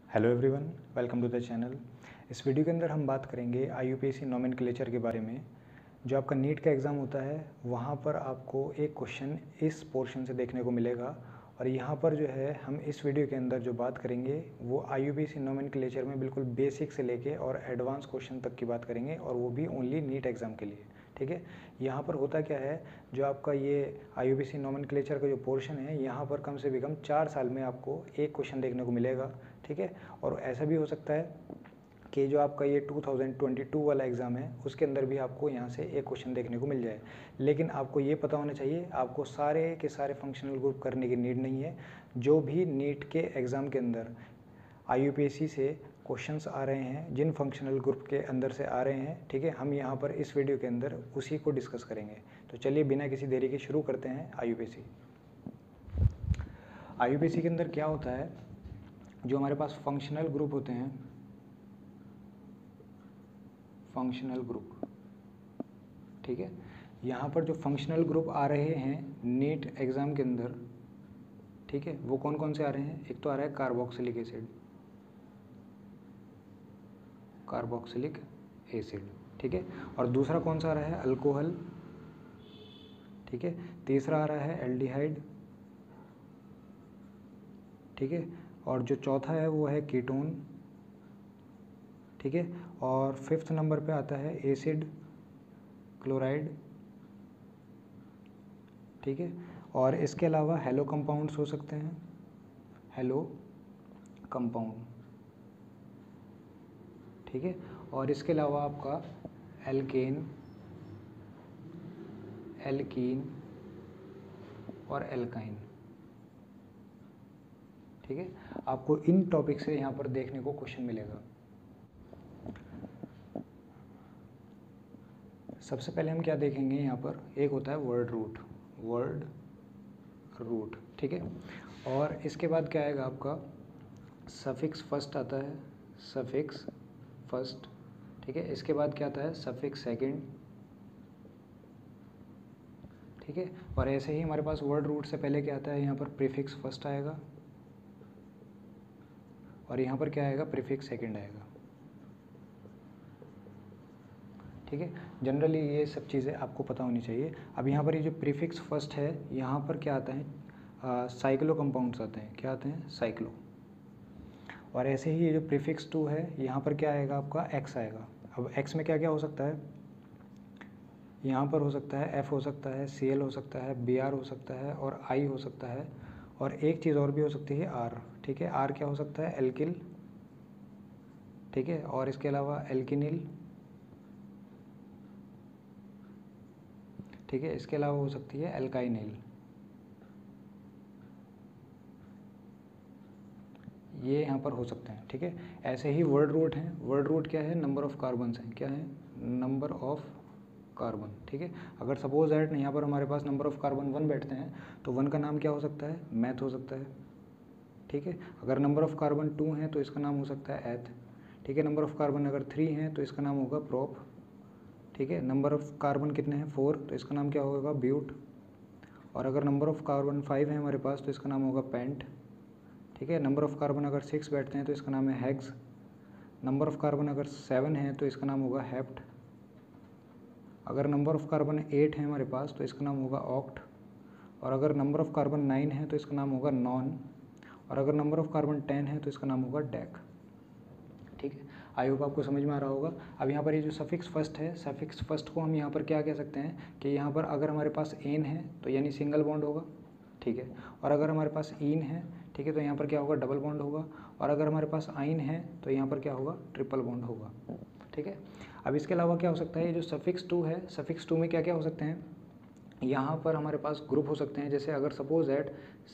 Hello everyone, welcome to the channel. इस video के अंदर हम बात करेंगे IUPAC नोमेनक्लेचर के बारे में। जो आपका नीट का एग्ज़ाम होता है वहाँ पर आपको एक क्वेश्चन इस पोर्शन से देखने को मिलेगा और यहाँ पर जो है हम इस वीडियो के अंदर जो बात करेंगे वो IUPAC नोमेनक्लेचर में बिल्कुल बेसिक से लेके और एडवांस क्वेश्चन तक की बात करेंगे और वो भी ओनली नीट एग्ज़ाम के लिए। ठीक है, यहाँ पर होता क्या है, जो आपका ये IUPAC नोमेनक्लेचर का जो पोर्शन है यहाँ पर कम से कम 4 साल में आपको एक क्वेश्चन देखने को मिलेगा। ठीक है, और ऐसा भी हो सकता है कि जो आपका ये 2022 वाला एग्ज़ाम है उसके अंदर भी आपको यहाँ से एक क्वेश्चन देखने को मिल जाए। लेकिन आपको ये पता होना चाहिए, आपको सारे के सारे फंक्शनल ग्रुप करने की नीड नहीं है। जो भी नीट के एग्ज़ाम के अंदर IUPAC से क्वेश्चंस आ रहे हैं, जिन फंक्शनल ग्रुप के अंदर से आ रहे हैं, ठीक है, हम यहाँ पर इस वीडियो के अंदर उसी को डिस्कस करेंगे। तो चलिए बिना किसी देरी के शुरू करते हैं। IUPAC के अंदर क्या होता है, जो हमारे पास फंक्शनल ग्रुप होते हैं, फंक्शनल ग्रुप, ठीक है, यहाँ पर जो फंक्शनल ग्रुप आ रहे हैं नीट एग्ज़ाम के अंदर, ठीक है, वो कौन कौन से आ रहे हैं। एक तो आ रहा है कार्बोक्सिलिक एसिड, कार्बोक्सिलिक एसिड, ठीक है, और दूसरा कौन सा आ रहा है, अल्कोहल, ठीक है, तीसरा आ रहा है एल्डिहाइड, ठीक है, और जो चौथा है वो है कीटोन, ठीक है, और फिफ्थ नंबर पे आता है एसिड क्लोराइड, ठीक है, और इसके अलावा हेलो कंपाउंड्स हो सकते हैं, हेलो कंपाउंड, ठीक है, और इसके अलावा आपका एल्केन, एल्कीन और एल्काइन, ठीक है। आपको इन टॉपिक से यहाँ पर देखने को क्वेश्चन मिलेगा। सबसे पहले हम क्या देखेंगे, यहाँ पर एक होता है वर्ड रूट, वर्ड रूट, ठीक है, और इसके बाद क्या आएगा आपका सफिक्स फर्स्ट आता है, सफिक्स फर्स्ट, ठीक है, इसके बाद क्या आता है सफिक्स सेकंड, ठीक है, और ऐसे ही हमारे पास वर्ड रूट से पहले क्या आता है, यहाँ पर प्रीफिक्स फर्स्ट आएगा और यहाँ पर क्या आएगा प्रीफिक्स सेकंड आएगा, ठीक है। जनरली ये सब चीज़ें आपको पता होनी चाहिए। अब यहाँ पर ये जो प्रीफिक्स फर्स्ट है यहाँ पर क्या आता है, साइक्लो कंपाउंड्स आते हैं, क्या आते हैं, साइक्लो, और ऐसे ही ये जो प्रीफिक्स 2 है यहाँ पर क्या आएगा आपका एक्स आएगा। अब एक्स में क्या क्या हो सकता है, यहाँ पर हो सकता है एफ हो सकता है, Cl हो सकता है, Br हो सकता है और I हो सकता है, और एक चीज़ और भी हो सकती है R, ठीक है, R क्या हो सकता है, एल्किल, ठीक है, और इसके अलावा एल्किनिल, ठीक है, इसके अलावा हो सकती है एल्काइनिल। ये यहाँ पर हो सकते हैं, ठीक है। ऐसे ही वर्ड रूट हैं, वर्ड रूट क्या है, नंबर ऑफ कार्बन्स हैं, क्या है, नंबर ऑफ कार्बन, ठीक है। अगर सपोज दैट यहाँ पर हमारे पास नंबर ऑफ कार्बन 1 बैठते हैं तो 1 का नाम क्या हो सकता है, मैथ हो सकता है, ठीक है। अगर नंबर ऑफ कार्बन 2 हैं तो इसका नाम हो सकता है एथ, ठीक है। नंबर ऑफ कार्बन अगर 3 हैं तो इसका नाम होगा प्रोप, ठीक है। नंबर ऑफ कार्बन कितने हैं 4, तो इसका नाम क्या होगा, ब्यूट, और अगर नंबर ऑफ कार्बन 5 है हमारे पास तो इसका नाम होगा पेंट, ठीक है। नंबर ऑफ कार्बन अगर 6 बैठते हैं तो इसका नाम है हेक्स, नंबर ऑफ कार्बन अगर 7 है तो इसका नाम होगा हेप्ट, अगर नंबर ऑफ कार्बन 8 है हमारे पास तो इसका नाम होगा ऑक्ट, और अगर नंबर ऑफ कार्बन 9 है तो इसका नाम होगा नॉन, और अगर नंबर ऑफ कार्बन 10 है तो इसका नाम होगा डेक, ठीक है। आई होप आपको समझ में आ रहा होगा। अब यहाँ पर ये जो सफिक्स फर्स्ट है, सफिक्स फर्स्ट को हम यहाँ पर क्या कह सकते हैं कि यहाँ पर अगर हमारे पास एन है तो यानी सिंगल बॉन्ड होगा, ठीक है, और अगर हमारे पास इन है, ठीक है, तो यहाँ पर क्या होगा, डबल बॉन्ड होगा, और अगर हमारे पास आइन है तो यहाँ पर क्या होगा, ट्रिपल बॉन्ड होगा, ठीक है। अब इसके अलावा क्या हो सकता है, ये जो सफिक्स 2 है, सफिक्स 2 में क्या क्या हो सकते हैं, यहाँ पर हमारे पास ग्रुप हो सकते हैं, जैसे अगर सपोज दैट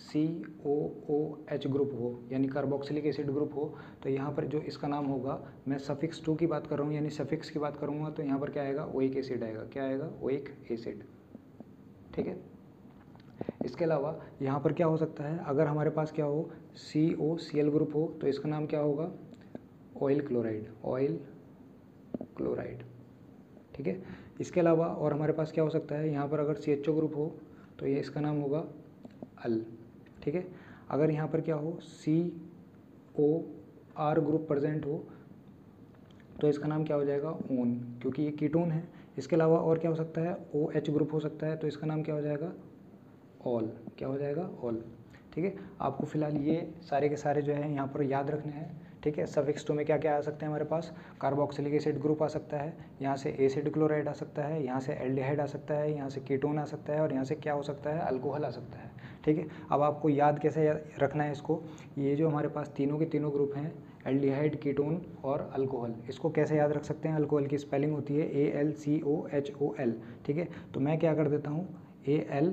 COOH ग्रुप हो यानी कार्बोक्सिलिक एसिड ग्रुप हो, तो यहाँ पर जो इसका नाम होगा, मैं सफिक्स 2 की बात कर रहा हूँ यानी सफिक्स की बात करूँगा, तो यहाँ पर क्या आएगा, ओइक एसिड आएगा, क्या आएगा, ओइक एसिड, ठीक है। इसके अलावा यहाँ पर क्या हो सकता है, अगर हमारे पास क्या हो, COCl ग्रुप हो तो इसका नाम क्या होगा, ऑयल क्लोराइड, ऑयल क्लोराइड, ठीक है। इसके अलावा और हमारे पास क्या हो सकता है, यहाँ पर अगर CHO ग्रुप हो तो ये इसका नाम होगा अल, ठीक है। अगर यहाँ पर क्या हो, CO आर ग्रुप प्रेजेंट हो तो इसका नाम क्या हो जाएगा, ओन, क्योंकि ये कीटोन है। इसके अलावा और क्या हो सकता है, ओ एच ग्रुप हो सकता है, तो इसका नाम क्या हो जाएगा, ऑल, क्या हो जाएगा, ऑल। ठीक है, आपको फिलहाल ये सारे के सारे जो है यहाँ पर याद रखने हैं। ठीक है, सफिक्स 2 में क्या क्या आ सकते हैं हमारे पास, कार्बोक्सिलिक एसिड ग्रुप आ सकता है, यहाँ से एसिड क्लोराइड आ सकता है, यहाँ से एल्डिहाइड आ सकता है, यहाँ से कीटोन आ सकता है, और यहाँ से क्या हो सकता है, अल्कोहल आ सकता है। ठीक है, अब आपको याद कैसे रखना है इसको, ये जो हमारे पास तीनों के तीनों ग्रुप हैं, एल्डिहाइड, कीटोन और अल्कोहल, इसको कैसे याद रख सकते हैं, अल्कोहल की स्पेलिंग होती है ALCOHOL। ठीक है, तो मैं क्या कर देता हूँ, AL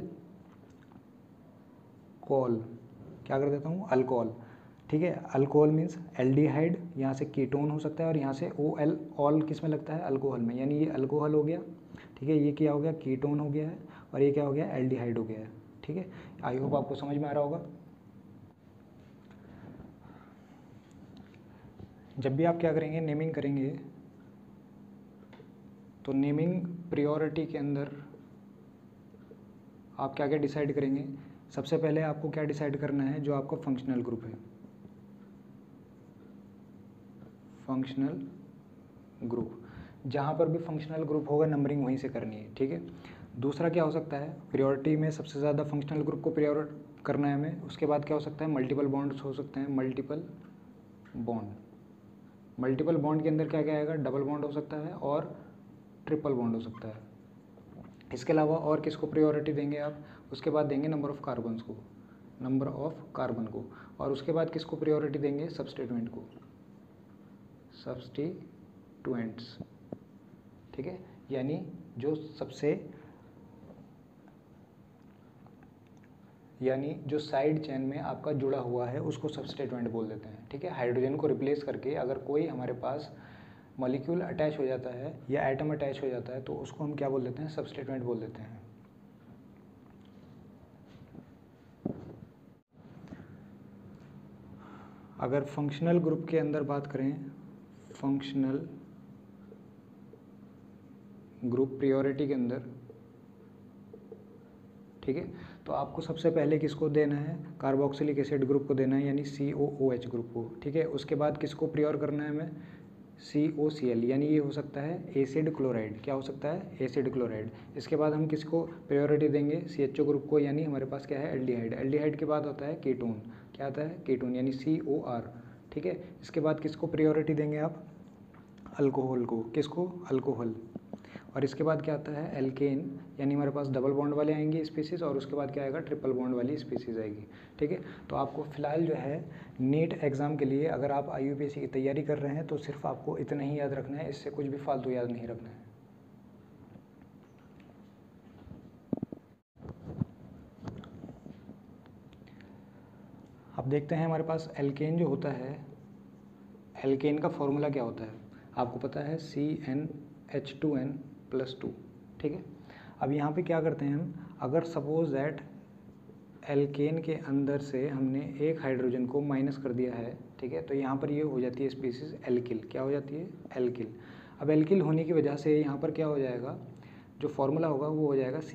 कोल, क्या कर देता हूँ, अल्कोहल। ठीक है, अल्कोहल मीन्स एल्डिहाइड, यहाँ से कीटोन हो सकता है, और यहाँ से OL, ऑल किस में लगता है, अल्कोहल में, यानी ये अल्कोहल हो गया। ठीक है, ये क्या हो गया, कीटोन हो गया है, और ये क्या हो गया, एल्डिहाइड हो गया है। ठीक है, आई होप आपको समझ में आ रहा होगा। जब भी आप क्या करेंगे, नेमिंग करेंगे, तो नेमिंग प्रायोरिटी के अंदर आप क्या क्या डिसाइड करेंगे, सबसे पहले आपको क्या डिसाइड करना है, जो आपका फंक्शनल ग्रुप है, फंक्शनल ग्रुप, जहाँ पर भी फंक्शनल ग्रुप होगा नंबरिंग वहीं से करनी है। ठीक है, दूसरा क्या हो सकता है, प्रायोरिटी में सबसे ज़्यादा फंक्शनल ग्रुप को प्रायोरिट करना है हमें। उसके बाद क्या हो सकता है, मल्टीपल बॉन्ड्स हो सकते हैं, मल्टीपल बॉन्ड, मल्टीपल बॉन्ड के अंदर क्या क्या आएगा, डबल बॉन्ड हो सकता है और ट्रिपल बॉन्ड हो सकता है। इसके अलावा और किसको प्रायोरिटी देंगे आप, उसके बाद देंगे नंबर ऑफ़ कार्बन्स को, नंबर ऑफ कार्बन को, और उसके बाद किसको प्रायोरिटी देंगे, सब्सटीट्यूएंट को, सब्सटीट्यूएंट्स। ठीक है, यानी जो सबसे, यानी जो साइड चेन में आपका जुड़ा हुआ है उसको सब्सटीट्यूएंट बोल देते हैं। ठीक है, हाइड्रोजन को रिप्लेस करके अगर कोई हमारे पास मॉलिक्यूल अटैच हो जाता है या एटम अटैच हो जाता है तो उसको हम क्या बोल देते हैं, सब्सटीट्यूएंट बोल देते हैं। अगर फंक्शनल ग्रुप के अंदर बात करें, फंक्शनल ग्रुप प्रायोरिटी के अंदर, ठीक है, तो आपको सबसे पहले किसको देना है, कार्बोक्सिलिक एसिड ग्रुप को देना है, यानी COOH ग्रुप को। ठीक है, उसके बाद किसको प्रायोर करना है हमें, COCl, यानी ये हो सकता है एसिड क्लोराइड, क्या हो सकता है, एसिड क्लोराइड। इसके बाद हम किसको प्रायोरिटी देंगे, CHO ग्रुप को, यानी हमारे पास क्या है, एल्डिहाइड। एल्डिहाइड के बाद होता है कीटोन, क्या आता है, कीटोन, यानी COR। ठीक है, इसके बाद किसको प्रायोरिटी देंगे आप, अल्कोहल को, किसको, अल्कोहल। और इसके बाद क्या आता है, एल्केन, यानी हमारे पास डबल बॉन्ड वाले आएंगे स्पीसीज, और उसके बाद क्या आएगा, ट्रिपल बॉन्ड वाली स्पीसीज आएगी। ठीक है, तो आपको फिलहाल जो है नीट एग्ज़ाम के लिए अगर आप IUPAC की तैयारी कर रहे हैं तो सिर्फ आपको इतना ही याद रखना है, इससे कुछ भी फालतू याद नहीं रखना है। अब देखते हैं हमारे पास एल्केन जो होता है, एल्केन का फॉर्मूला क्या होता है, आपको पता है CnH2n+2। ठीक है, अब यहाँ पे क्या करते हैं हम, अगर सपोज दैट एल्केन के अंदर से हमने एक हाइड्रोजन को माइनस कर दिया है, ठीक है, तो यहाँ पर ये हो जाती है स्पीसीज एल्किल, क्या हो जाती है, एल्किल। अब एल्किल होने की वजह से यहाँ पर क्या हो जाएगा, जो फॉर्मूला होगा वो हो जाएगा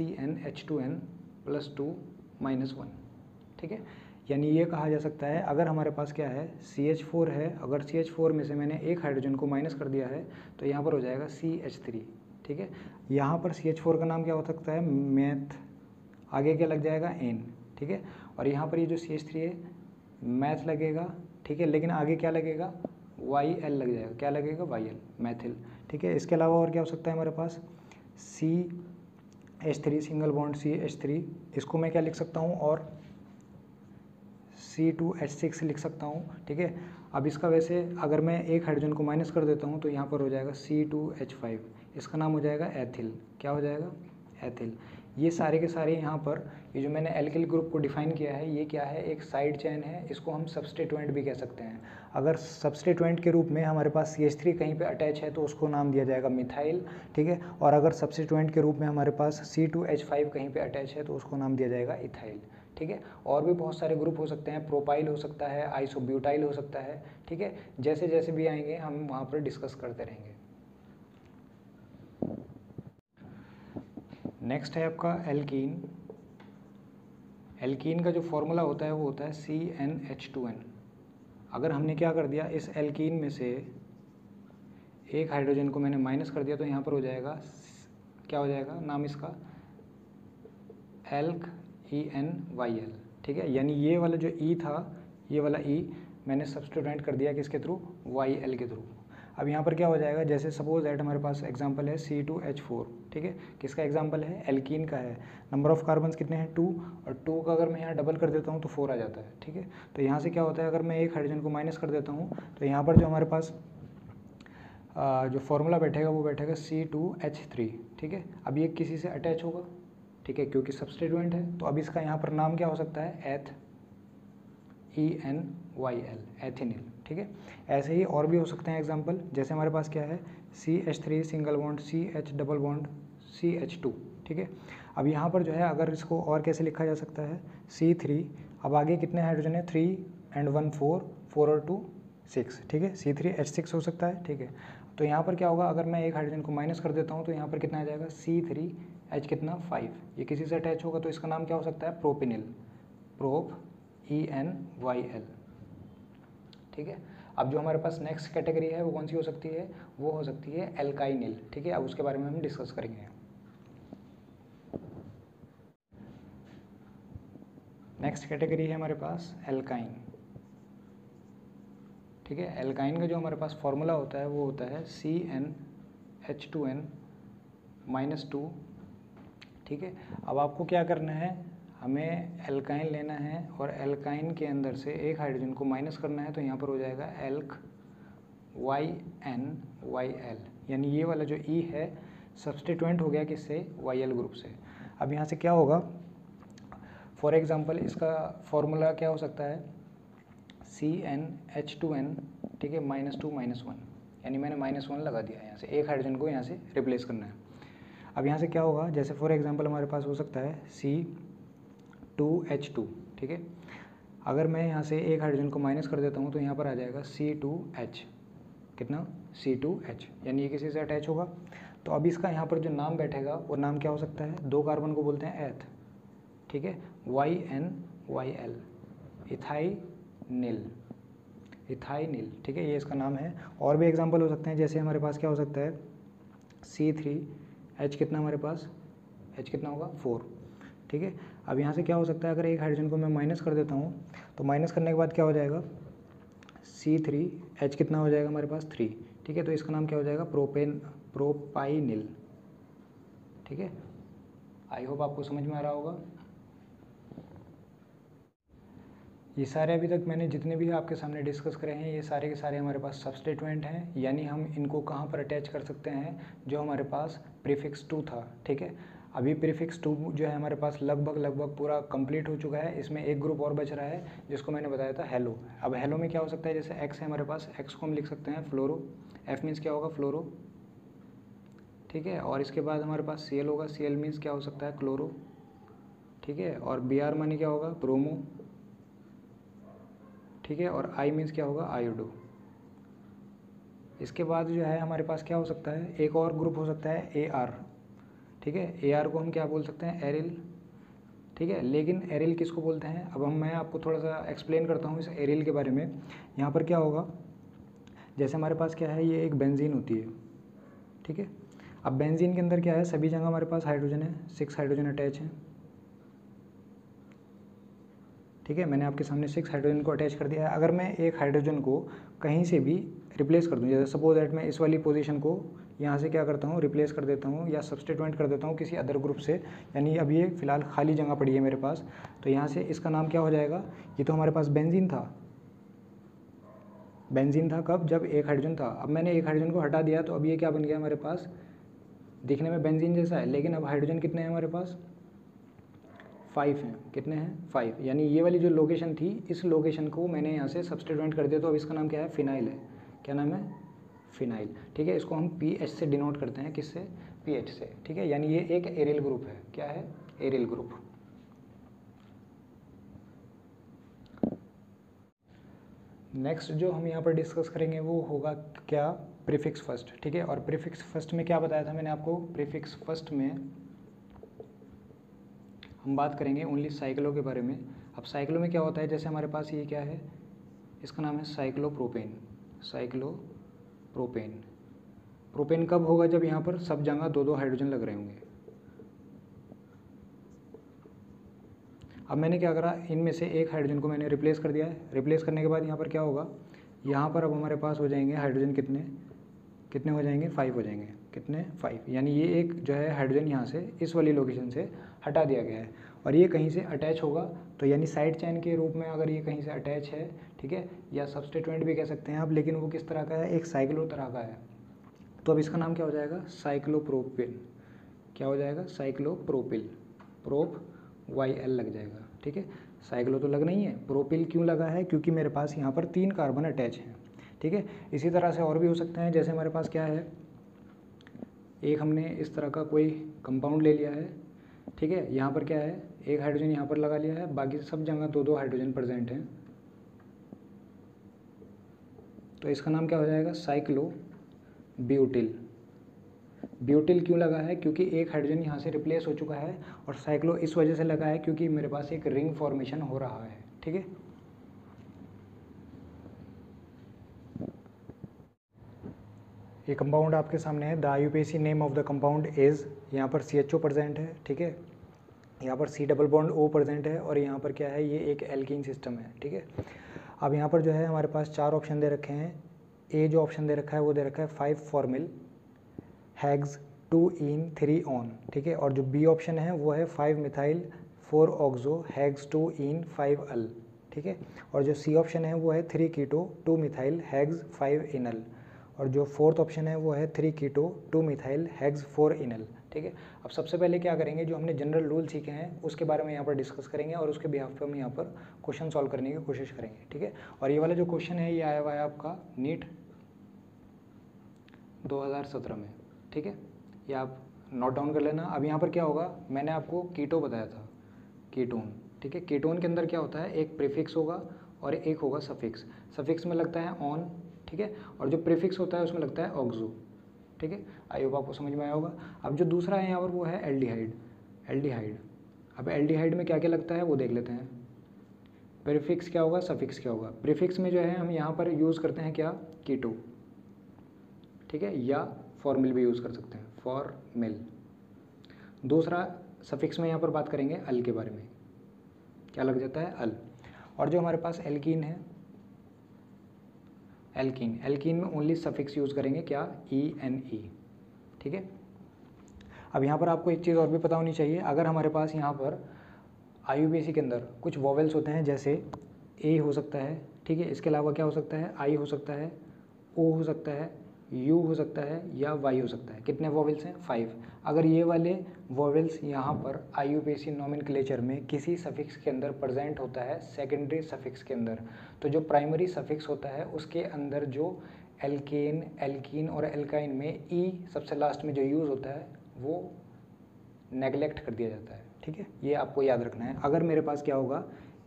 CnH2n+2-1। ठीक है, यानी ये कहा जा सकता है, अगर हमारे पास क्या है, CH4 है, अगर CH4 में से मैंने एक हाइड्रोजन को माइनस कर दिया है तो यहाँ पर हो जाएगा CH3। ठीक है, यहाँ पर CH4 का नाम क्या हो सकता है, मैथ, आगे क्या लग जाएगा, N। ठीक है, और यहाँ पर ये जो CH3 है, मैथ लगेगा। ठीक है, लेकिन आगे क्या लगेगा, YL लग जाएगा, क्या लगेगा, YL, मैथिल। ठीक है, इसके अलावा और क्या हो सकता है हमारे पास, CH3, सिंगल बॉन्ड CH3, इसको मैं क्या लिख सकता हूँ, और C2H6 लिख सकता हूँ। ठीक है, अब इसका वैसे अगर मैं एक हाइड्रोजन को माइनस कर देता हूँ तो यहाँ पर हो जाएगा C2H5, इसका नाम हो जाएगा एथिल, क्या हो जाएगा, एथिल। ये सारे के सारे यहाँ पर, ये जो मैंने एल्किल ग्रुप को डिफाइन किया है, ये क्या है, एक साइड चेन है, इसको हम सब्सटीट्यूएंट भी कह सकते हैं। अगर सब्सटीट्यूएंट के रूप में हमारे पास CH3 कहीं पे अटैच है तो उसको नाम दिया जाएगा मिथाइल। ठीक है, और अगर सब्सटीट्यूएंट के रूप में हमारे पास C2H5 कहीं पे अटैच है तो उसको नाम दिया जाएगा इथाइल। ठीक है, और भी बहुत सारे ग्रुप हो सकते हैं, प्रोपाइल हो सकता है, आइसोब्यूटाइल हो सकता है। ठीक है, जैसे जैसे भी आएंगे हम वहाँ पर डिस्कस करते रहेंगे। नेक्स्ट है आपका एल्कीन। एल्कीन का जो फॉर्मूला होता है वो होता है CnH2n। अगर हमने क्या कर दिया, इस एल्कीन में से एक हाइड्रोजन को मैंने माइनस कर दिया तो यहाँ पर हो जाएगा, क्या हो जाएगा नाम इसका, एल्क ENYL, ठीक है। यानी ये वाला जो ई था, ये वाला ई मैंने सब्स्टिट्यूट कर दिया किसके थ्रू, YL के थ्रू। अब यहाँ पर क्या हो जाएगा, जैसे सपोज दैट हमारे पास एग्जांपल है C2H4, ठीक है। किसका एग्जांपल है, एल्कीन का है। नंबर ऑफ कार्बन्स कितने हैं 2, और 2 का अगर मैं यहाँ डबल कर देता हूँ तो 4 आ जाता है, ठीक है। तो यहाँ से क्या होता है, अगर मैं एक हाइड्रोजन को माइनस कर देता हूँ तो यहाँ पर जो हमारे पास जो फॉर्मूला बैठेगा वो बैठेगा C2H3, ठीक है। अब ये किसी से अटैच होगा, ठीक है, क्योंकि सब्स्टिट्यूएंट है। तो अब इसका यहाँ पर नाम क्या हो सकता है, ENYL, एथिनिल, ठीक है। ऐसे ही और भी हो सकते हैं एग्जांपल, जैसे हमारे पास क्या है CH3 single bond, CH double bond, CH2, ठीक है। अब यहाँ पर जो है अगर इसको और कैसे लिखा जा सकता है, C3, अब आगे कितने हाइड्रोजन है, 3 and 1 4, 4 और 2 6, ठीक है। C3H6 हो सकता है, ठीक है। तो यहाँ पर क्या होगा, अगर मैं एक हाइड्रोजन को माइनस कर देता हूँ तो यहाँ पर कितना आ जाएगा, C3H कितना 5, ये किसी से अटैच होगा तो इसका नाम क्या हो सकता है, प्रोपिनिल, प्रोप ENYL, ठीक है। अब जो हमारे पास नेक्स्ट कैटेगरी है वो कौन सी हो सकती है, वो हो सकती है एल्काइनिल, ठीक है। अब उसके बारे में हम डिस्कस करेंगे। नेक्स्ट कैटेगरी है हमारे पास एल्काइन, ठीक है। एल्काइन का जो हमारे पास फॉर्मूला होता है वो होता है CnH2n -2, ठीक है। अब आपको क्या करना है, हमें एल्काइन लेना है और एल्काइन के अंदर से एक हाइड्रोजन को माइनस करना है, तो यहाँ पर हो जाएगा एल्क YnYl, यानी ये वाला जो E है सब्स्टिट्यूएंट हो गया किससे, YL ग्रुप से। अब यहाँ से क्या होगा, फॉर एग्जांपल इसका फॉर्मूला क्या हो सकता है, CnH2n, ठीक है, -2 -1, यानी मैंने -1 लगा दिया यहाँ से, एक हाइड्रोजन को यहाँ से रिप्लेस करना है। अब यहाँ से क्या होगा, जैसे फॉर एग्जांपल हमारे पास हो सकता है C2H2, ठीक है। अगर मैं यहाँ से एक हाइड्रोजन को माइनस कर देता हूँ तो यहाँ पर आ जाएगा C2H, कितना, C2H, यानी ये किसी से अटैच होगा। तो अब इसका यहाँ पर जो नाम बैठेगा वो नाम क्या हो सकता है, 2 कार्बन को बोलते हैं एथ, ठीक है, YnYl, इथाइनिल, इथाइनिल, ठीक है, ये इसका नाम है। और भी एग्जांपल हो सकते हैं, जैसे हमारे पास क्या हो सकता है, C3H कितना हमारे पास, H कितना होगा 4, ठीक है। अब यहाँ से क्या हो सकता है, अगर एक हाइड्रोजन को मैं माइनस कर देता हूँ तो माइनस करने के बाद क्या हो जाएगा, C3H कितना हो जाएगा हमारे पास 3, ठीक है। तो इसका नाम क्या हो जाएगा, प्रोपाइनिल, ठीक है। आई होप आपको समझ में आ रहा होगा। ये सारे अभी तक मैंने जितने भी आपके सामने डिस्कस करे हैं ये सारे के सारे हमारे पास सब्स्टिट्यूएंट हैं, यानी हम इनको कहाँ पर अटैच कर सकते हैं, जो हमारे पास प्रीफिक्स 2 था, ठीक है। अभी प्रीफिक्स 2 जो है हमारे पास लगभग पूरा कंप्लीट हो चुका है। इसमें एक ग्रुप और बच रहा है जिसको मैंने बताया था हेलो। अब हेलो में क्या हो सकता है, जैसे एक्स है हमारे पास, एक्स को हम लिख सकते हैं फ्लोरो, एफ मीन्स क्या होगा, फ्लोरो, ठीक है। और इसके बाद हमारे पास Cl होगा, Cl मीन्स क्या हो सकता है, क्लोरो, ठीक है। और Br मानी क्या होगा, ब्रोमो, ठीक है। और I मीन्स क्या होगा, आयोडो। इसके बाद जो है हमारे पास क्या हो सकता है, एक और ग्रुप हो सकता है AR, ठीक है। AR को हम क्या बोल सकते हैं, एरिल, ठीक है। लेकिन एरिल किसको बोलते हैं, अब मैं आपको थोड़ा सा एक्सप्लेन करता हूँ इस एरिल के बारे में। यहाँ पर क्या होगा, जैसे हमारे पास क्या है, ये एक बेंजीन होती है, ठीक है। अब बेंजीन के अंदर क्या है, सभी जगह हमारे पास हाइड्रोजन है, 6 हाइड्रोजन अटैच हैं, ठीक है। मैंने आपके सामने 6 हाइड्रोजन को अटैच कर दिया है। अगर मैं एक हाइड्रोजन को कहीं से भी रिप्लेस कर दूँ, जैसे सपोज दैट मैं इस वाली पोजीशन को यहाँ से क्या करता हूँ, रिप्लेस कर देता हूँ या सब्स्टिट्यूएंट कर देता हूँ किसी अदर ग्रुप से, यानी अब ये फिलहाल खाली जगह पड़ी है मेरे पास, तो यहाँ से इसका नाम क्या हो जाएगा, ये तो हमारे पास बेंजीन था, बेंजीन था कब, जब एक हाइड्रोजन था। अब मैंने एक हाइड्रोजन को हटा दिया तो अब ये क्या बन गया हमारे पास, दिखने में बेंजीन जैसा है, लेकिन अब हाइड्रोजन कितने हैं हमारे पास, 5 हैं, कितने हैं 5, यानी ये वाली जो लोकेशन थी इस लोकेशन को मैंने यहाँ से सब्स्टिट्यूएंट कर दिया, तो अब इसका नाम क्या है, फिनाइल है। क्या नाम है, फिनाइल, ठीक है। इसको हम PH से डिनोट करते हैं, किससे, PH से, ठीक है। यानी ये एक एरिल ग्रुप है, क्या है, एरिल ग्रुप। नेक्स्ट जो हम यहाँ पर डिस्कस करेंगे वो होगा क्या, प्रीफिक्स फर्स्ट, ठीक है। और प्रीफिक्स फर्स्ट में क्या बताया था मैंने आपको, प्रीफिक्स फर्स्ट में हम बात करेंगे ओनली साइक्लो के बारे में। अब साइक्लो में क्या होता है, जैसे हमारे पास ये क्या है, इसका नाम है साइक्लोप्रोपेन। साइक्लोप्रोपेन। प्रोपेन कब होगा? जब यहाँ पर सब जगह 2-2 हाइड्रोजन लग रहे होंगे। अब मैंने क्या करा, इनमें से एक हाइड्रोजन को मैंने रिप्लेस कर दिया है। रिप्लेस करने के बाद यहाँ पर क्या होगा, यहाँ पर अब हमारे पास हो जाएंगे हाइड्रोजन कितने हो जाएंगे? 5 हो जाएंगे। कितने? 5। यानी ये एक जो है हाइड्रोजन यहाँ से इस वाली लोकेशन से हटा दिया गया है और ये कहीं से अटैच होगा, तो यानी साइड चेन के रूप में अगर ये कहीं से अटैच है, ठीक है, या सब्स्टिट्यूएंट भी कह सकते हैं आप, लेकिन वो किस तरह का है? एक साइक्लो तरह का है। तो अब इसका नाम क्या हो जाएगा? साइक्लोप्रोपिल। क्या हो जाएगा? साइक्लोप्रोपिल। प्रोप YL लग जाएगा, ठीक है। साइक्लो तो लग नहीं है, प्रोपिल क्यों लगा है? क्योंकि मेरे पास यहाँ पर 3 कार्बन अटैच हैं, ठीक है। इसी तरह से और भी हो सकते हैं, जैसे हमारे पास क्या है, एक हमने इस तरह का कोई कंपाउंड ले लिया है, ठीक है। यहाँ पर क्या है, एक हाइड्रोजन यहाँ पर लगा लिया है, बाकी सब जगह 2-2 हाइड्रोजन प्रेजेंट हैं। तो इसका नाम क्या हो जाएगा? Cyclo butyl. ब्यूटिल क्यों लगा है? क्योंकि एक हाइड्रोजन यहाँ से रिप्लेस हो चुका है, और साइक्लो इस वजह से लगा है क्योंकि मेरे पास एक रिंग फॉर्मेशन हो रहा है, ठीक है। ये कंपाउंड आपके सामने है। The IUPAC name of the compound is, यहाँ पर CHO प्रेजेंट है, ठीक है। यहाँ पर C double bond O present है, और यहाँ पर क्या है, ये एक एल्कीन सिस्टम है, ठीक है। अब यहाँ पर जो है हमारे पास 4 ऑप्शन दे रखे हैं। ए जो ऑप्शन दे रखा है वो दे रखा है 5 फॉर्मिल हैग्स 2 इन 3 ऑन, ठीक है। और जो बी ऑप्शन है वो है 5 मिथाइल 4 ऑक्सो हैग्स 2 इन 5 अल, ठीक है। और जो सी ऑप्शन है वो है 3 कीटो 2 मिथाइल हैग्स 5 इनल, और जो फोर्थ ऑप्शन है वो है 3 कीटो 2 मिथाइल हैग्स 4 इनल, ठीक है। अब सबसे पहले क्या करेंगे, जो हमने जनरल रूल सीखे हैं उसके बारे में यहाँ पर डिस्कस करेंगे, और उसके बिहाफ पे हम यहाँ पर क्वेश्चन सॉल्व करने की कोशिश करेंगे, ठीक है। और ये वाला जो क्वेश्चन है ये आया हुआ है आपका नीट 2017 में, ठीक है। ये आप नोट डाउन कर लेना। अब यहाँ पर क्या होगा, मैंने आपको कीटो बताया था, कीटोन, ठीक है। कीटोन के अंदर क्या होता है, एक प्रीफिक्स होगा और एक होगा सफिक्स। सफिक्स में लगता है ऑन, ठीक है, और जो प्रीफिक्स होता है उसमें लगता है ऑक्सो, ठीक है। आई होप आपको समझ में आया होगा। अब जो दूसरा है यहाँ पर वो है एल्डिहाइड। एल्डिहाइड, अब एल्डिहाइड में क्या क्या लगता है वो देख लेते हैं। प्रीफिक्स क्या होगा, सफिक्स क्या होगा। प्रीफिक्स में जो है हम यहाँ पर यूज़ करते हैं क्या, कीटो, ठीक है, या फॉर्मिल भी यूज़ कर सकते हैं, फॉर्मिल। दूसरा सफिक्स में यहाँ पर बात करेंगे अल के बारे में, क्या लग जाता है, अल। और जो हमारे पास एल्कीन है, एल्कीन, एल्कीन में ओनली सफिक्स यूज़ करेंगे, क्या, ENE, ठीक है। अब यहाँ पर आपको एक चीज़ और भी पता होनी चाहिए। अगर हमारे पास यहाँ पर IUPAC के अंदर कुछ वॉवेल्स होते हैं, जैसे A हो सकता है, ठीक है, इसके अलावा क्या हो सकता है, I हो सकता है, O हो सकता है, U हो सकता है, या Y हो सकता है। कितने वॉवेल्स हैं, 5। अगर ये वाले वॉवेल्स यहाँ पर IUPAC नोमेनक्लेचर में किसी सफिक्स के अंदर प्रेजेंट होता है, सेकेंडरी सफिक्स के अंदर, तो जो प्राइमरी सफिक्स होता है उसके अंदर जो एल्केन, एल्कीन और एल्काइन में E सबसे लास्ट में जो यूज़ होता है वो नेगलेक्ट कर दिया जाता है, ठीक है। ये आपको याद रखना है। अगर मेरे पास क्या होगा,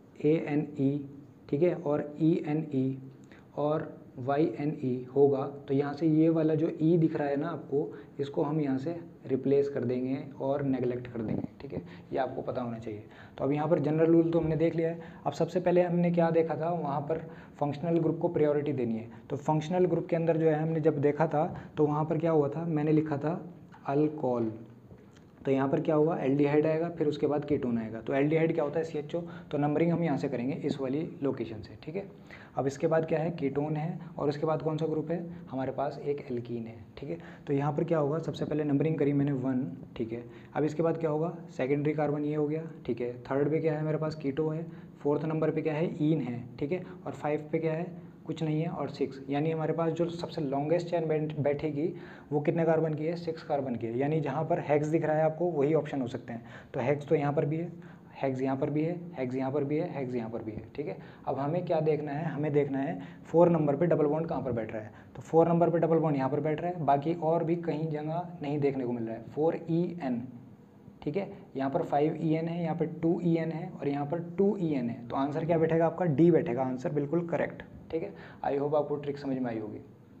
ANE, ठीक है, और ENE और YNE होगा, तो यहाँ से ये वाला जो E दिख रहा है ना आपको, इसको हम यहाँ से रिप्लेस कर देंगे और नेगलेक्ट कर देंगे, ठीक है। ये आपको पता होना चाहिए। तो अब यहाँ पर जनरल रूल तो हमने देख लिया है। अब सबसे पहले हमने क्या देखा था, वहाँ पर फंक्शनल ग्रुप को प्रायोरिटी देनी है। तो फंक्शनल ग्रुप के अंदर जो है हमने जब देखा था, तो वहाँ पर क्या हुआ था, मैंने लिखा था अल्कोहल। तो यहाँ पर क्या होगा, एल्डिहाइड आएगा, फिर उसके बाद कीटोन आएगा। तो एल्डिहाइड क्या होता है, CHO। तो नंबरिंग हम यहाँ से करेंगे इस वाली लोकेशन से, ठीक है। अब इसके बाद क्या है, कीटोन है, और उसके बाद कौन सा ग्रुप है हमारे पास, एक एल्कीन है, ठीक है। तो यहाँ पर क्या होगा, सबसे पहले नंबरिंग करी मैंने 1, ठीक है। अब इसके बाद क्या होगा, सेकेंडरी कार्बन ये हो गया, ठीक है। थर्ड पे क्या है मेरे पास, कीटो है। फोर्थ नंबर पे क्या है, ईन है, ठीक है। और 5 पे क्या है, कुछ नहीं है, और 6, यानी हमारे पास जो सबसे लॉन्गेस्ट चेन बैठेगी वो कितने कार्बन की है, 6 कार्बन की है। यानी जहाँ पर हेक्स दिख रहा है आपको वही ऑप्शन हो सकते हैं। तो हेक्स तो यहाँ पर भी है, हेक्स यहाँ पर भी है, हेक्स यहाँ पर भी है, हेक्स यहाँ पर भी है, ठीक है। अब हमें क्या देखना है, हमें देखना है 4 नंबर पे डबल बॉन्ड कहाँ पर बैठ रहा है। तो 4 नंबर पे डबल बॉन्ड यहाँ पर बैठ रहा है, बाकी और भी कहीं जगह नहीं देखने को मिल रहा है। 4EN, ठीक है, यहाँ पर 5EN है, यहाँ पर 2EN है, और यहाँ पर 2EN है। तो आंसर क्या बैठेगा आपका, D बैठेगा, आंसर बिल्कुल करेक्ट, ठीक है। आई होप आपको ट्रिक समझ में आई होगी।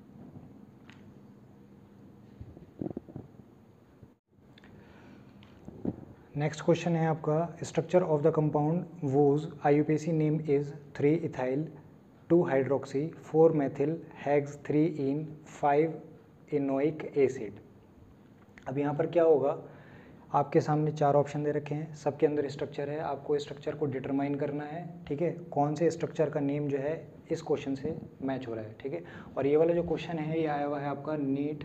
नेक्स्ट क्वेश्चन है आपका, structure of the compound was IUPAC name is 3 ethyl 2 hydroxy 4 methyl hex 3 en 5 ynoic acid. अब यहाँ पर क्या होगा, आपके सामने 4 ऑप्शन दे रखे हैं, सबके अंदर स्ट्रक्चर है, आपको स्ट्रक्चर को डिटरमाइन करना है, ठीक है, कौन से स्ट्रक्चर का नेम जो है इस क्वेश्चन से मैच हो रहा है, ठीक है। और ये वाला जो क्वेश्चन है ये आया हुआ है आपका नीट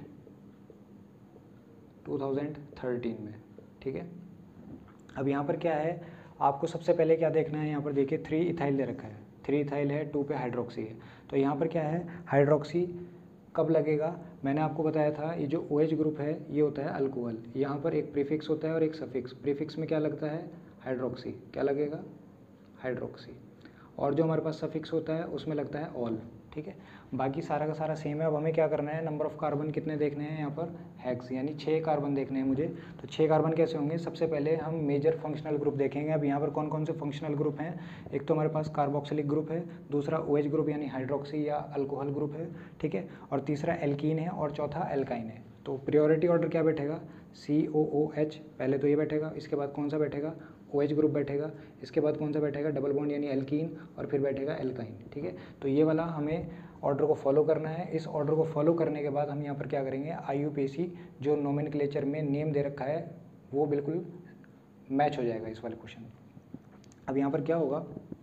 2013 में, ठीक है। अब यहाँ पर क्या है, आपको सबसे पहले क्या देखना है, यहाँ पर देखिए 3 इथाइल दे रखा है, 3 इथाइल है, 2 पे हाइड्रोक्सी है। तो यहाँ पर क्या है, हाइड्रोक्सी कब लगेगा, मैंने आपको बताया था ये जो OH ग्रुप है ये होता है अल्कोहल, यहाँ पर एक प्रीफिक्स होता है और एक सफिक्स। प्रीफिक्स में क्या लगता है, हाइड्रोक्सी, क्या लगेगा, हाइड्रोक्सी, और जो हमारे पास सफिक्स होता है उसमें लगता है ऑल, ठीक है। बाकी सारा का सारा सेम है। अब हमें क्या करना है, नंबर ऑफ़ कार्बन कितने देखने हैं, यहाँ पर हेक्स, यानी 6 कार्बन देखने हैं मुझे। तो 6 कार्बन कैसे होंगे, सबसे पहले हम मेजर फंक्शनल ग्रुप देखेंगे। अब यहाँ पर कौन कौन से फंक्शनल ग्रुप हैं, एक तो हमारे पास कार्बोक्सिलिक ग्रुप है, दूसरा OH ग्रुप यानी हाइड्रोक्सी या अल्कोहल ग्रुप है, ठीक है, और तीसरा एल्कीन है और चौथा एल्काइन है। तो प्रियोरिटी ऑर्डर क्या बैठेगा, COOH, पहले तो ये बैठेगा, इसके बाद कौन सा बैठेगा, OH ग्रुप बैठेगा, इसके बाद कौन सा बैठेगा, डबल बॉन्ड यानी एल्कीन, और फिर बैठेगा एल्काइन, ठीक है। तो ये वाला हमें ऑर्डर को फॉलो करना है। इस ऑर्डर को फॉलो करने के बाद हम यहाँ पर क्या करेंगे, IUPAC जो नोमेनक्लेचर में नेम दे रखा है वो बिल्कुल मैच हो जाएगा इस वाले क्वेश्चन। अब यहाँ पर क्या होगा,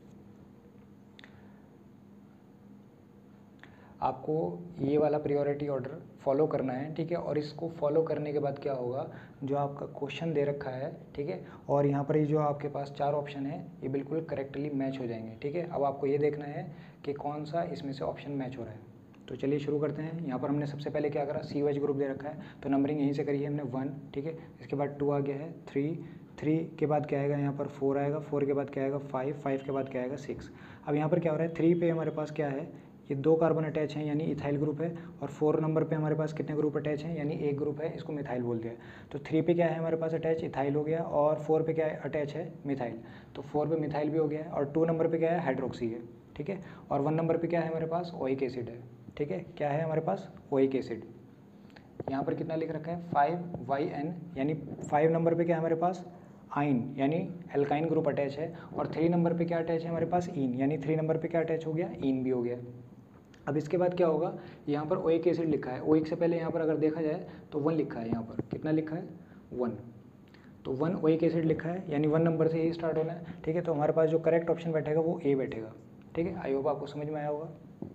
आपको ये वाला प्रियोरिटी ऑर्डर फॉलो करना है, ठीक है। और इसको फॉलो करने के बाद क्या होगा, जो आपका क्वेश्चन दे रखा है, ठीक है, और यहाँ पर ये जो आपके पास 4 ऑप्शन है ये बिल्कुल करेक्टली मैच हो जाएंगे, ठीक है। अब आपको ये देखना है कि कौन सा इसमें से ऑप्शन मैच हो रहा है। तो चलिए शुरू करते हैं। यहाँ पर हमने सबसे पहले क्या करा, COH ग्रुप दे रखा है तो नंबरिंग यहीं से करी है हमने 1, ठीक है। इसके बाद 2 आ गया है, 3 के बाद क्या आएगा, यहाँ पर 4 आएगा, 4 के बाद क्या आएगा, 5 के बाद क्या आएगा, 6। अब यहाँ पर क्या हो रहा है, 3 पे हमारे पास क्या है, ये 2 कार्बन अटैच हैं यानी इथाइल ग्रुप है, और 4 नंबर पे हमारे पास कितने ग्रुप अटैच हैं यानी एक ग्रुप है, इसको मिथाइल बोलते हैं। तो 3 पे क्या है हमारे पास अटैच, इथाइल हो गया, और 4 पे क्या है अटैच है, मिथाइल। तो 4 पे मिथाइल भी हो गया है, और 2 नंबर पे क्या है, हाइड्रोक्सी है, ठीक है, और 1 नंबर पे क्या है हमारे पास, ओइक एसिड है, ठीक है। क्या है हमारे पास, ओइक एसिड। यहाँ पर कितना लिख रखा है, 5YN, यानी 5 नंबर पे क्या है हमारे पास, आइन यानी एल्काइन ग्रुप अटैच है, और 3 नंबर पे क्या अटैच है हमारे पास, इन, यानी 3 नंबर पे क्या अटैच हो गया, इन भी हो गया। अब इसके बाद क्या होगा, यहाँ पर ओइक एसिड लिखा है, ओइक से पहले यहाँ पर अगर देखा जाए तो 1 लिखा है, यहाँ पर कितना लिखा है, 1। तो 1 ओइक एसिड लिखा है यानी 1 नंबर से ही स्टार्ट होना है, ठीक है। तो हमारे पास जो करेक्ट ऑप्शन बैठेगा वो A बैठेगा, ठीक है। आई होप आपको समझ में आया होगा।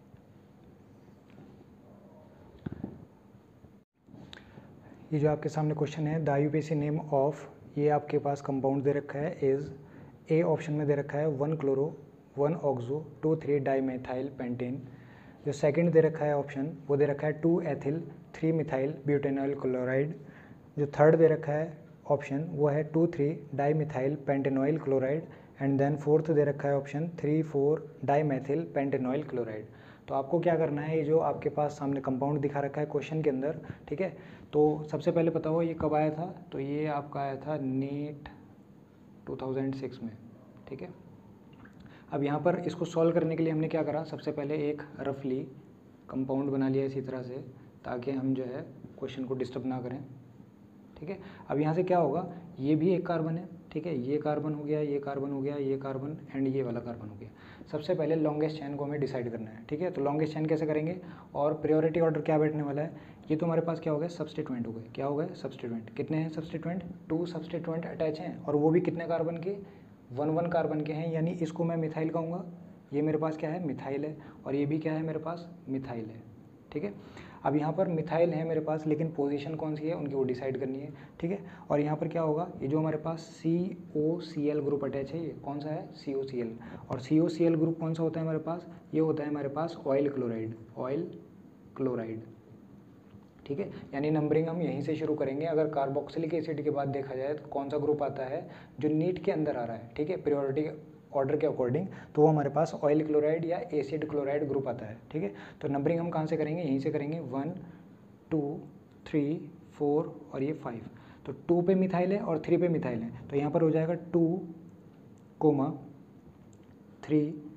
ये जो आपके सामने क्वेश्चन है, द IUPAC नेम ऑफ, ये आपके पास कंपाउंड दे रखा है इज, A ऑप्शन में दे रखा है 1 क्लोरो 1 ऑक्सो 2 3 डाईमेथाइल पेंटेन। जो सेकंड दे रखा है ऑप्शन वो दे रखा है 2 एथिल 3 मिथाइल ब्यूटेनॉल क्लोराइड। जो थर्ड दे रखा है ऑप्शन वो है 2 3 dimethyl pentanoyl chloride, and then fourth दे रखा है ऑप्शन 3 4 डाईमेथिल पेंटेनॉइल क्लोराइड। तो आपको क्या करना है, ये जो आपके पास सामने कंपाउंड दिखा रखा है क्वेश्चन के अंदर, ठीक है, तो सबसे पहले पता हो ये कब आया था, तो ये आपका आया था नीट 2006 में, ठीक है। अब यहाँ पर इसको सॉल्व करने के लिए हमने क्या करा, सबसे पहले एक रफली कंपाउंड बना लिया इसी तरह से, ताकि हम जो है क्वेश्चन को डिस्टर्ब ना करें, ठीक है। अब यहाँ से क्या होगा, ये भी एक कार्बन है, ठीक है, ये कार्बन हो गया, ये कार्बन हो गया, ये कार्बन एंड ये वाला कार्बन हो गया। सबसे पहले लॉन्गेस्ट चेन को हमें डिसाइड करना है, ठीक है। तो लॉन्गेस्ट चेन कैसे करेंगे, और प्रायोरिटी ऑर्डर क्या बैठने वाला है, ये तो हमारे पास क्या हो गया, सब्सटीट्यूएंट हो गए, क्या हो गए, सब्सटीट्यूएंट। कितने हैं सब्सटीट्यूएंट, 2 सब्सटीट्यूएंट अटैच हैं, और वो भी कितने कार्बन के, 1 कार्बन के हैं, यानी इसको मैं मिथाइल कहूँगा, ये मेरे पास क्या है, मिथाइल है, और ये भी क्या है मेरे पास, मिथाइल है, ठीक है। अब यहाँ पर मिथाइल है मेरे पास, लेकिन पोजीशन कौन सी है उनकी वो डिसाइड करनी है, ठीक है। और यहाँ पर क्या होगा, ये जो हमारे पास COCl ग्रुप अटैच है, ये कौन सा है, COCl, और COCl ग्रुप कौन सा होता है हमारे पास, ये होता है हमारे पास ऑयल क्लोराइड, ठीक है। यानी नंबरिंग हम यहीं से शुरू करेंगे। अगर कार्बोक्सिलिक एसिड के बाद देखा जाए तो कौन सा ग्रुप आता है जो नीट के अंदर आ रहा है, ठीक है, प्रायोरिटी ऑर्डर के अकॉर्डिंग, तो वो हमारे पास ऑयल क्लोराइड या एसिड क्लोराइड ग्रुप आता है, ठीक है। तो नंबरिंग हम कहाँ से करेंगे, यहीं से करेंगे, 1 2 3 4 और ये 5। तो 2 पे मिथाइल है और 3 पे मिथाइल है, तो यहाँ पर हो जाएगा 2, 3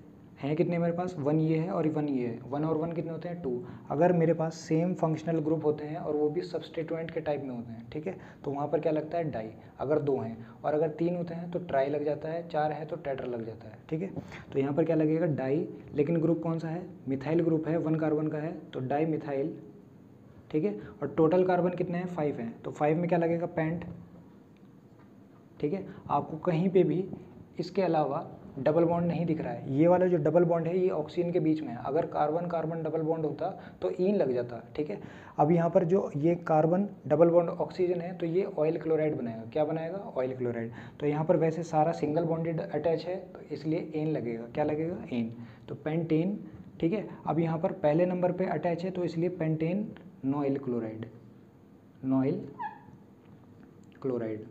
हैं कितने मेरे पास, 1 ये है और 1 ये है, 1 और 1 कितने होते हैं 2। अगर मेरे पास सेम फंक्शनल ग्रुप होते हैं और वो भी सब्स्टिट्यूएंट के टाइप में होते हैं, ठीक है, तो वहाँ पर क्या लगता है डाई, अगर 2 हैं, और अगर 3 होते हैं तो ट्राई लग जाता है, 4 है तो टेट्रा लग जाता है, ठीक है। तो यहाँ पर क्या लगेगा डाई, लेकिन ग्रुप कौन सा है, मिथाइल ग्रुप है, 1 कार्बन का है, तो डाई मिथाइल, ठीक है। और टोटल कार्बन कितने हैं, 5 हैं, तो 5 में क्या लगेगा पेंट, ठीक है। आपको कहीं पे भी इसके अलावा डबल बॉन्ड नहीं दिख रहा है, ये वाला जो डबल बॉन्ड है ये ऑक्सीजन के बीच में है, अगर कार्बन कार्बन डबल बॉन्ड होता तो ईन लग जाता, ठीक है। अब यहाँ पर जो ये कार्बन डबल बॉन्ड ऑक्सीजन है तो ये ऑयल क्लोराइड बनाएगा, क्या बनाएगा, ऑयल क्लोराइड। तो यहाँ पर वैसे सारा सिंगल बॉन्डेड अटैच है तो इसलिए एन लगेगा, क्या लगेगा, एन, तो पेंटेन, ठीक है। अब यहाँ पर पहले नंबर पर अटैच है तो इसलिए pentanoyl chloride, noyl chloride.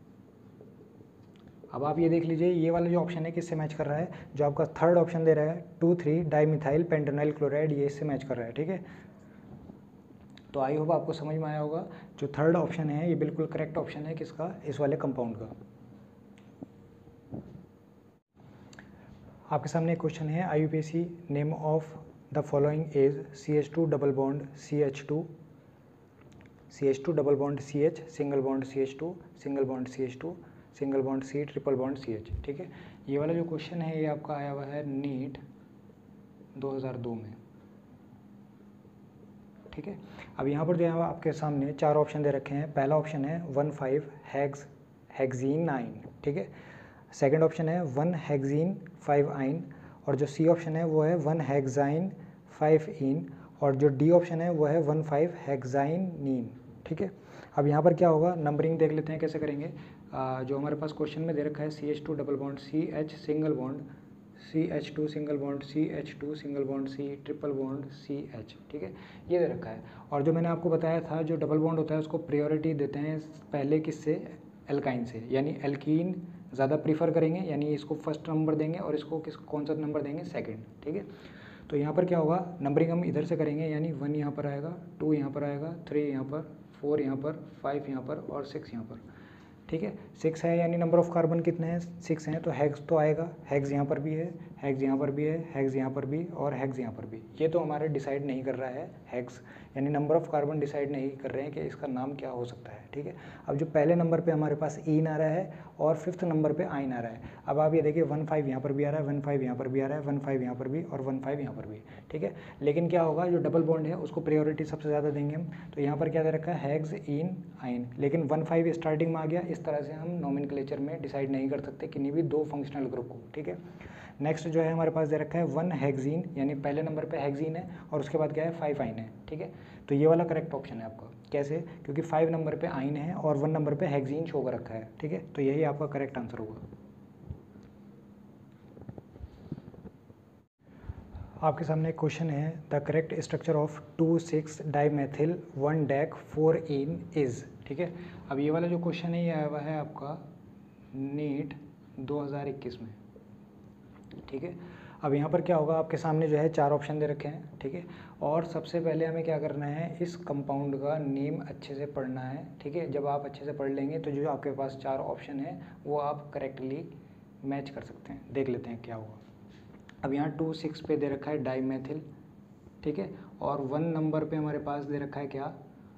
अब आप ये देख लीजिए ये वाला जो ऑप्शन है किससे मैच कर रहा है, जो आपका थर्ड ऑप्शन दे रहा है 2,3 डाईमिथाइल पेंटेनॉइल क्लोराइड, ये इससे मैच कर रहा है, ठीक है। तो आई होप आपको समझ में आया होगा, जो थर्ड ऑप्शन है ये बिल्कुल करेक्ट ऑप्शन है किसका, इस वाले कंपाउंड का। आपके सामने एक क्वेश्चन है, IUPAC name of the following is CH2 double bond CH2, CH2 double bond CH, single bond CH2, single bond CH2, single bond C, triple bond CH, ठीक है। ये वाला जो क्वेश्चन है ये आपका आया हुआ है नीट 2002 में, ठीक है। अब यहाँ पर जो है आपके सामने 4 ऑप्शन दे रखे हैं। पहला ऑप्शन है 1,5 हेक्सीन 9, ठीक है। सेकंड ऑप्शन है 1 हेक्सीन 5 आइन, और जो सी ऑप्शन है वो है 1 हेक्साइन 5 इन, और जो डी ऑप्शन है वो है 1,5 हेक्साइनिन, ठीक है। अब यहाँ पर क्या होगा, नंबरिंग देख लेते हैं कैसे करेंगे। जो हमारे पास क्वेश्चन में दे रखा है CH2 double bond CH, single bond CH2, single bond CH2, single bond C, triple bond CH, ठीक है, ये दे रखा है। और जो मैंने आपको बताया था जो डबल बॉन्ड होता है उसको प्रायोरिटी देते हैं पहले किससे, एल्काइन से, यानी एल्कीन ज़्यादा प्रीफर करेंगे, यानी इसको फर्स्ट नंबर देंगे और इसको कौन सा नंबर देंगे, सेकेंड, ठीक है। तो यहाँ पर क्या होगा, नंबरिंग हम इधर से करेंगे, यानी 1 यहाँ पर आएगा, 2 यहाँ पर आएगा, 3 यहाँ पर, 4 यहाँ पर, 5 यहाँ पर और 6 यहाँ पर, ठीक है। 6 है यानी नंबर ऑफ कार्बन कितने हैं, 6 हैं, तो हेक्स तो आएगा, हेक्स यहाँ पर भी है, हेक्स यहाँ पर भी है, हेक्स यहाँ पर भी और हेक्स यहाँ पर भी। ये तो हमारे डिसाइड नहीं कर रहा है हेक्स, यानी नंबर ऑफ कार्बन डिसाइड नहीं कर रहे हैं कि इसका नाम क्या हो सकता है, ठीक है। अब जो पहले नंबर पे हमारे पास ईन आ रहा है और 5th नंबर पे आइन आ रहा है। अब आप ये देखिए 1,5 यहाँ पर भी आ रहा है, 1,5 यहाँ पर भी आ रहा है, 1,5 यहाँ पर भी और 1,5 यहाँ पर भी, ठीक है। लेकिन क्या होगा, जो डबल बॉन्ड है उसको प्रायोरिटी सबसे ज़्यादा देंगे हम। तो यहाँ पर क्या दे रखा है, हेक्स इन आइन, लेकिन 1,5 स्टार्टिंग में आ गया। इस तरह से हम नोमेनक्लेचर में डिसाइड नहीं कर सकते किन्हीं भी 2 फंक्शनल ग्रुप को, ठीक है। नेक्स्ट जो है हमारे पास दे रखा है 1 हेक्सीन, यानी पहले नंबर पे हेक्सीन है और उसके बाद क्या है 5 आइन है, ठीक है। तो ये वाला करेक्ट ऑप्शन है आपका, कैसे, क्योंकि 5 नंबर पे आइन है और 1 नंबर पे हेक्सीन शो कर रखा है, ठीक है। तो यही आपका करेक्ट आंसर होगा। आपके सामने एक क्वेश्चन है, the correct structure of 2,6 dimethyl 1-4-इन इज, ठीक है। अब ये वाला जो क्वेश्चन है ये आया हुआ है आपका नीट 2021 में, ठीक है। अब यहाँ पर क्या होगा, आपके सामने जो है 4 ऑप्शन दे रखे हैं, ठीक है। और सबसे पहले हमें क्या करना है, इस कंपाउंड का नेम अच्छे से पढ़ना है, ठीक है। जब आप अच्छे से पढ़ लेंगे तो जो आपके पास 4 ऑप्शन है वो आप करेक्टली मैच कर सकते हैं। देख लेते हैं क्या हुआ। अब यहाँ 2,6 पे दे रखा है डाईमेथिल, ठीक है, और 1 नंबर पे हमारे पास दे रखा है क्या,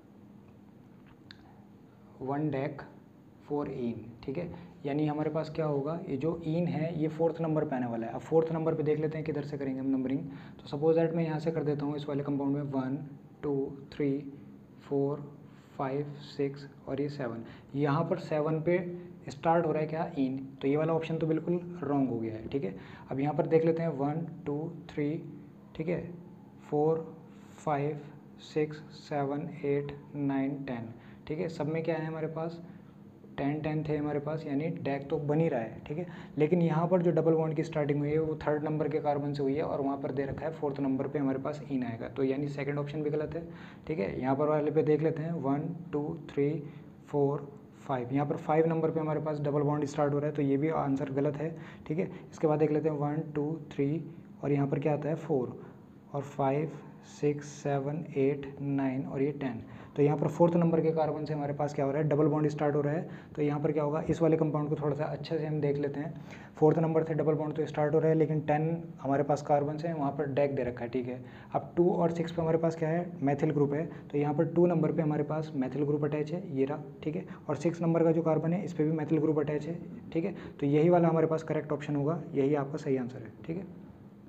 1-4-इन, ठीक है। यानी हमारे पास क्या होगा, ये जो इन है ये 4th नंबर पे आने वाला है। अब 4th नंबर पे देख लेते हैं किधर से करेंगे हम नंबरिंग। तो सपोज दैट मैं यहाँ से कर देता हूँ इस वाले कंपाउंड में 1, 2, 3, 4, 5, 6 और ये 7। यहाँ पर 7 पे स्टार्ट हो रहा है क्या, इन, तो ये वाला ऑप्शन तो बिल्कुल रॉन्ग हो गया है, ठीक है। अब यहाँ पर देख लेते हैं 1, 2, 3, ठीक है, 4, 5, 6, 7, 8, 9, 10, ठीक है। सब में क्या है हमारे पास 10 थे हमारे पास, यानी डैक तो बन ही रहा है, ठीक है। लेकिन यहाँ पर जो डबल बॉन्ड की स्टार्टिंग हुई है वो 3rd नंबर के कार्बन से हुई है और वहाँ पर दे रखा है 4th नंबर पे हमारे पास इन आएगा, तो यानी सेकंड ऑप्शन भी गलत है, ठीक है। यहाँ पर वाले पे देख लेते हैं 1, 2, 3, 4, 5, यहाँ पर 5 नंबर पे हमारे पास डबल बॉन्ड स्टार्ट हो रहा है, तो ये भी आंसर गलत है, ठीक है। इसके बाद देख लेते हैं 1, 2, 3 और यहाँ पर क्या आता है 4 और 5, 6, 7, 8, 9 और ये 10। तो यहाँ पर फोर्थ नंबर के कार्बन से हमारे पास क्या हो रहा है, डबल बॉन्ड स्टार्ट हो रहा है। तो यहाँ पर क्या होगा, इस वाले कंपाउंड को थोड़ा सा अच्छे से हम देख लेते हैं। फोर्थ नंबर से डबल बॉन्ड तो स्टार्ट हो रहा है, लेकिन 10 हमारे पास कार्बन है, वहाँ पर डैक दे रखा है, ठीक है। अब 2 और 6 पे हमारे पास क्या है, मैथिल ग्रुप है। तो यहाँ पर 2 नंबर पर हमारे पास मैथिल ग्रुप अटैच है, ये रहा, ठीक है। और 6 नंबर का जो कार्बन है, इस पर भी मैथिल ग्रुप अटैच है, ठीक है। तो यही वाला हमारे पास करेक्ट ऑप्शन होगा, यही आपका सही आंसर है, ठीक है।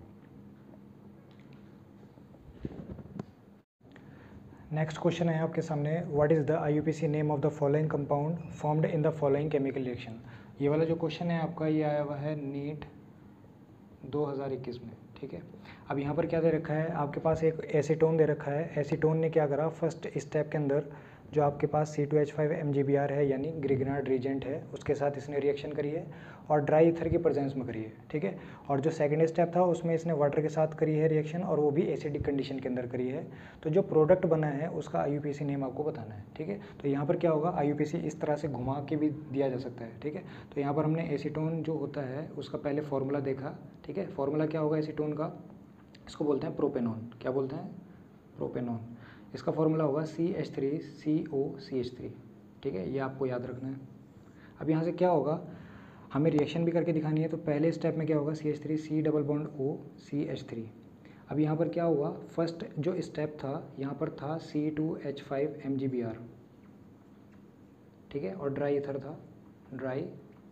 नेक्स्ट क्वेश्चन है आपके सामने, what is the IUPAC name of the following compound formed in the following chemical reaction. ये वाला जो क्वेश्चन है आपका, ये आया हुआ है नीट 2021 में, ठीक है। अब यहाँ पर क्या दे रखा है, आपके पास एक एसीटोन दे रखा है। एसीटोन ने क्या करा, फर्स्ट स्टेप के अंदर जो आपके पास C2H5 MgBr है, यानी ग्रिग्नार्ड रीजेंट है, उसके साथ इसने रिएक्शन करी है और ड्राई ईथर की प्रेजेंस में करी है, ठीक है। और जो सेकंड स्टेप था उसमें इसने वाटर के साथ करी है रिएक्शन, और वो भी एसिडिक कंडीशन के अंदर करी है। तो जो प्रोडक्ट बना है उसका IUPAC नेम आपको बताना है, ठीक है। तो यहाँ पर क्या होगा, IUPAC इस तरह से घुमा के भी दिया जा सकता है, ठीक है। तो यहाँ पर हमने एसीटोन जो होता है उसका पहले फॉर्मूला देखा, ठीक है। फॉर्मूला क्या होगा एसीटोन का, इसको बोलते हैं प्रोपेनॉन। क्या बोलते हैं, प्रोपेनॉन। इसका फॉर्मूला होगा CH3COCH3, ठीक है, ये आपको याद रखना है। अब यहाँ से क्या होगा, हमें रिएक्शन भी करके दिखानी है। तो पहले स्टेप में क्या होगा, CH3 double bond O CH3। अब यहाँ पर क्या हुआ, फर्स्ट जो स्टेप था यहाँ पर था C2H5 MgBr, ठीक है, और ड्राई ईथर था, ड्राई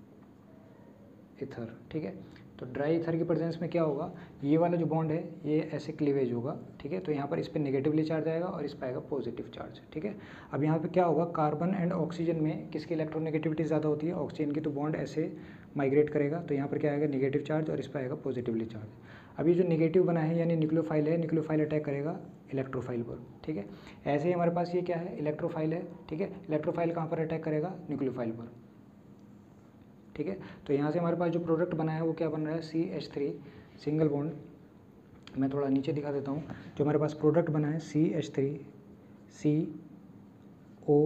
ईथर, ठीक है। तो ड्राई ईथर की प्रेजेंस में क्या होगा, ये वाला जो बॉन्ड है ये ऐसे क्लीवेज होगा, ठीक है। तो यहाँ पर इस पर नेगेटिवली चार्ज आएगा और इस पर आएगा पॉजिटिव चार्ज, ठीक है। अब यहाँ पे क्या होगा, कार्बन एंड ऑक्सीजन में किसकी इलेक्ट्रोनेगेटिविटी ज़्यादा होती है, ऑक्सीजन की। तो बॉन्ड ऐसे माइग्रेट करेगा, तो यहाँ पर क्या आएगा, नेगेटिव चार्ज, और इस पर आएगा पॉजिटिवली चार्ज। अब ये जो नेगेटिव बना है यानी न्यूक्लियोफाइल है, न्यूक्लियोफाइल अटैक करेगा इलेक्ट्रोफाइल पर, ठीक है। ऐसे ही हमारे पास ये क्या है, इलेक्ट्रोफाइल है, ठीक है। इलेक्ट्रोफाइल कहाँ पर अटैक करेगा, न्यूक्लियोफाइल पर, ठीक है। तो यहाँ से हमारे पास जो प्रोडक्ट बना है वो क्या बन रहा है, CH3 सिंगल बॉन्ड। मैं थोड़ा नीचे दिखा देता हूँ। जो हमारे पास प्रोडक्ट बना है CH3 CO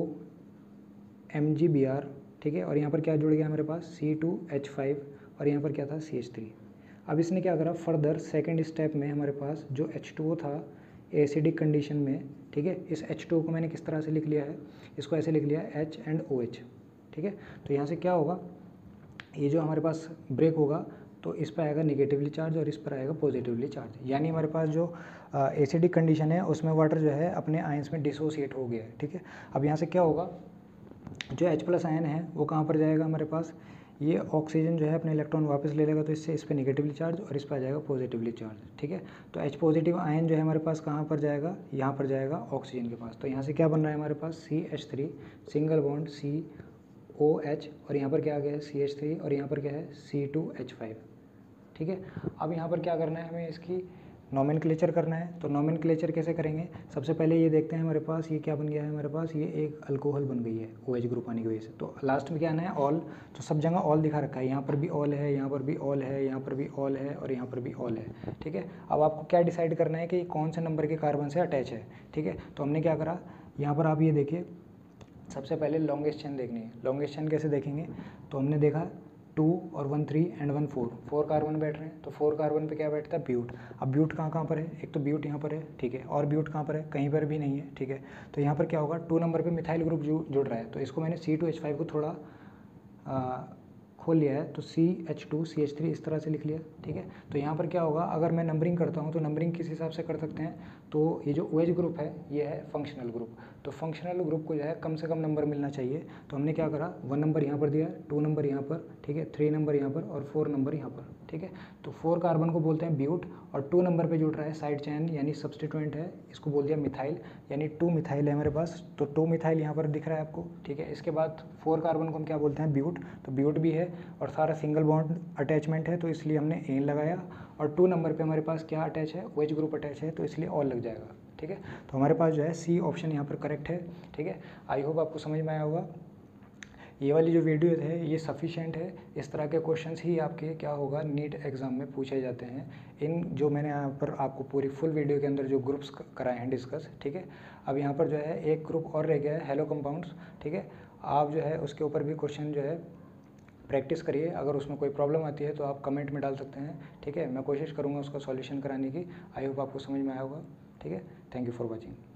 MgBr, ठीक है। और यहाँ पर क्या जुड़ गया हमारे पास, C2H5, और यहाँ पर क्या था, CH3। अब इसने क्या करा, फर्दर सेकेंड स्टेप में हमारे पास जो H2O था एसिडिक कंडीशन में, ठीक है। इस H2O को मैंने किस तरह से लिख लिया है, इसको ऐसे लिख लिया है H and OH, ठीक है। तो यहाँ से क्या होगा, ये जो हमारे पास ब्रेक होगा तो इस पर आएगा निगेटिवली चार्ज और इस पर आएगा पॉजिटिवली चार्ज, यानी हमारे पास जो एसिडिक कंडीशन है उसमें वाटर जो है अपने आयंस में डिसोसिएट हो गया है, ठीक है। अब यहाँ से क्या होगा, जो H+ आयन है वो कहाँ पर जाएगा हमारे पास, ये ऑक्सीजन जो है अपने इलेक्ट्रॉन वापस ले लेगा, तो इससे इस पर निगेटिवली चार्ज और इस पर आ जाएगा पॉजिटिवली चार्ज, ठीक है। तो H पॉजिटिव आयन जो है हमारे पास कहाँ पर जाएगा, यहाँ पर जाएगा ऑक्सीजन के पास। तो यहाँ से क्या बन रहा है हमारे पास, CH3 सिंगल बॉन्ड COH, और यहाँ पर क्या आ गया है CH3, और यहाँ पर क्या है C2H5, ठीक है। अब यहाँ पर क्या करना है, हमें इसकी नोमेनक्लेचर करना है। तो नोमेनक्लेचर कैसे करेंगे, सबसे पहले ये देखते हैं हमारे पास ये क्या बन गया है, हमारे पास ये एक अल्कोहल बन गई है OH ग्रुप आने की वजह से। तो लास्ट में क्या आना है, ऑल। तो सब जगह ऑल दिखा रखा है, यहाँ पर भी ऑल है, यहाँ पर भी ऑल है, यहाँ पर भी ऑल है, और यहाँ पर भी ऑल है, ठीक है। अब आपको क्या डिसाइड करना है कि कौन से नंबर के कार्बन से अटैच है, ठीक है। तो हमने क्या करा, यहाँ पर आप ये देखिए, सबसे पहले लॉन्गेस्ट चेन देखनी है। लॉन्गेस्ट चेन कैसे देखेंगे, तो हमने देखा 2 और 1 3 एंड 1 4, 4 कार्बन बैठ रहे हैं। तो 4 कार्बन पे क्या बैठता है, ब्यूट। अब ब्यूट कहाँ पर है, एक तो ब्यूट यहाँ पर है, ठीक है, और ब्यूट कहाँ पर है, कहीं पर भी नहीं है, ठीक है। तो यहाँ पर क्या होगा, 2 नंबर पे मिथाइल ग्रुप जुड़ रहा है, तो इसको मैंने C2H5 को थोड़ा खोल लिया है, तो CH2 CH3 इस तरह से लिख लिया, ठीक है। तो यहाँ पर क्या होगा, अगर मैं नंबरिंग करता हूँ तो नंबरिंग किस हिसाब से कर सकते हैं, तो ये जो OH ग्रुप है ये है फंक्शनल ग्रुप। तो फंक्शनल ग्रुप को जो है कम से कम नंबर मिलना चाहिए। तो हमने क्या करा, 1 नंबर यहाँ पर दिया, 2 नंबर यहाँ पर, ठीक है, 3 नंबर यहाँ पर, और 4 नंबर यहाँ पर, ठीक है। तो 4 कार्बन को बोलते हैं ब्यूट, और 2 नंबर पे जुड़ रहा है साइड चैन यानी सब्सटीट्यूएंट है, इसको बोल दिया मिथाइल, यानी 2 मिथाइल है हमारे पास। तो 2 मिथाइल यहाँ पर दिख रहा है आपको, ठीक है। इसके बाद 4 कार्बन को हम क्या बोलते हैं, ब्यूट। तो ब्यूट भी है और सारा सिंगल बॉन्ड अटैचमेंट है, तो इसलिए हमने एन लगाया। और 2 नंबर पे हमारे पास क्या अटैच है, OH ग्रुप अटैच है, तो इसलिए ऑल लग जाएगा, ठीक है। तो हमारे पास जो है C ऑप्शन यहाँ पर करेक्ट है, ठीक है। आई होप आपको समझ में आया होगा। ये वाली जो वीडियो है ये सफिशेंट है, इस तरह के क्वेश्चंस ही आपके क्या होगा नीट एग्ज़ाम में पूछे जाते हैं। इन जो मैंने यहाँ पर आपको पूरी फुल वीडियो के अंदर जो ग्रुप्स कराए हैं डिस्कस, ठीक है। अब यहाँ पर जो है एक ग्रुप और रह गया है, हेलो कंपाउंड्स, ठीक है। आप जो है उसके ऊपर भी क्वेश्चन जो है प्रैक्टिस करिए। अगर उसमें कोई प्रॉब्लम आती है तो आप कमेंट में डाल सकते हैं, ठीक है। मैं कोशिश करूँगा उसका सॉल्यूशन कराने की। आई होप आपको समझ में आया होगा। ठीक है। Thank you for watching.